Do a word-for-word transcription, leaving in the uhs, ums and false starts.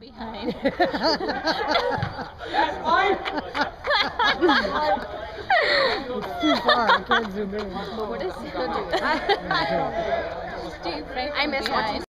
behind. That's fine. It's too far. I can't zoom in. But what is he doing? I miss watching.